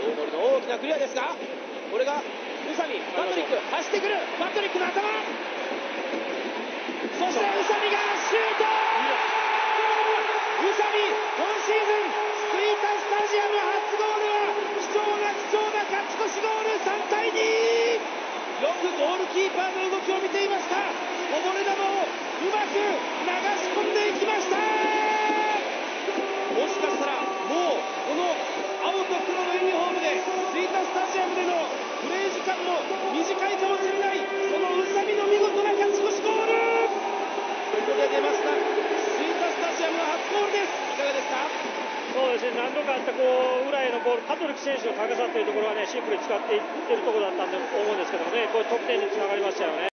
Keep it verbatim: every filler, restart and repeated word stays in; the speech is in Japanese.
大森の大きなクリアですが、これが宇佐美、パトリック走ってくる、パトリックの頭、そして宇佐美がシュート。宇佐美、今シーズンスイータスタジアム初ゴールは貴重な貴重な勝ち越しゴール。さんたいに。よくゴールキーパーの動きを見ていました。こぼれ球をうまく流し込んでいきました。もしかしたらもうこの青と黒のユニフォームでスイータスタジアムでのプレー時間も短いかもしれない、その宇佐美の見事な勝ち越しゴール。ここで出ました、スイータスタジアムの初ゴールです。いかがですか？ そうですね、何度かあったこう裏へのボール、パトリック選手の高さというところはね、シンプルに使っていってるところだったんだと思うんですけどもね、これ得点につながりましたよね。